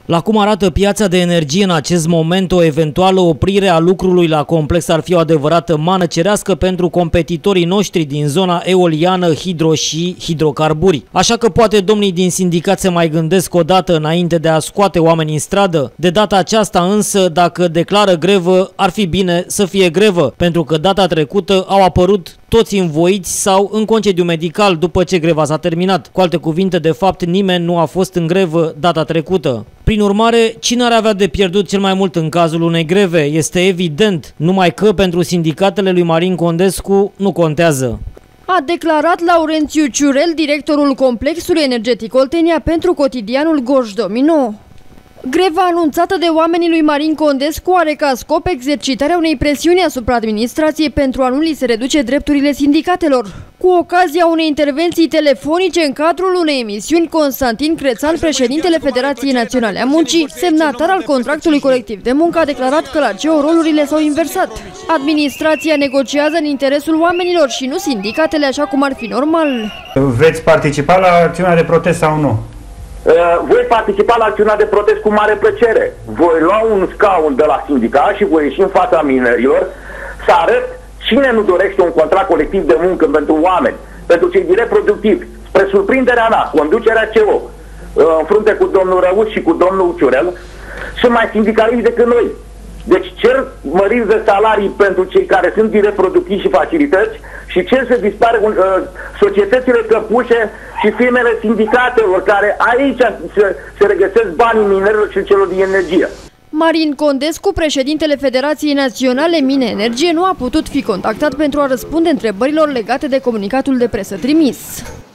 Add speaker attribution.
Speaker 1: La cum arată piața de energie în acest moment, o eventuală oprire a lucrului la complex ar fi o adevărată mană cerească pentru competitorii noștri din zona eoliană, hidro și hidrocarburi. Așa că poate domnii din sindicat se mai gândesc o dată înainte de a scoate oamenii în stradă. De data aceasta însă, dacă declară grevă, ar fi bine să fie grevă, pentru că data trecută au apărut toți învoiți sau în concediu medical după ce greva s-a terminat. Cu alte cuvinte, de fapt, nimeni nu a fost în grevă data trecută. Prin urmare, cine ar avea de pierdut cel mai mult în cazul unei greve? Este evident, numai că pentru sindicatele lui Marin Condescu nu contează.
Speaker 2: A declarat Laurențiu Ciurel, directorul complexului energetic Oltenia, pentru cotidianul Gorj Domino. Greva anunțată de oamenii lui Marin Condescu are ca scop exercitarea unei presiuni asupra administrației pentru a nu li se reduce drepturile sindicatelor. Cu ocazia unei intervenții telefonice în cadrul unei emisiuni, Constantin Crețan, președintele Federației Naționale a Muncii, semnatar al contractului colectiv de muncă, a declarat că la CEO rolurile s-au inversat. Administrația negociază în interesul oamenilor și nu sindicatele, așa cum ar fi normal.
Speaker 3: Veți participa la acțiunea de protest sau nu?
Speaker 4: Voi participa la acțiunea de protest cu mare plăcere. Voi lua un scaun de la sindicat și voi ieși în fața minerilor să arăt cine nu dorește un contract colectiv de muncă pentru oameni, pentru cei direct productivi. Spre surprinderea mea, conducerea CO, în frunte cu domnul Răuț și cu domnul Ciurel, sunt mai sindicaliști decât noi. Deci cer măriri de salarii pentru cei care sunt direct productivi și facilități și cer să dispară societățile căpușe și firmele sindicatelor, care aici se regăsesc banii minerilor și celor din energie.
Speaker 2: Marin Condescu, președintele Federației Naționale Mine Energie, nu a putut fi contactat pentru a răspunde întrebărilor legate de comunicatul de presă trimis.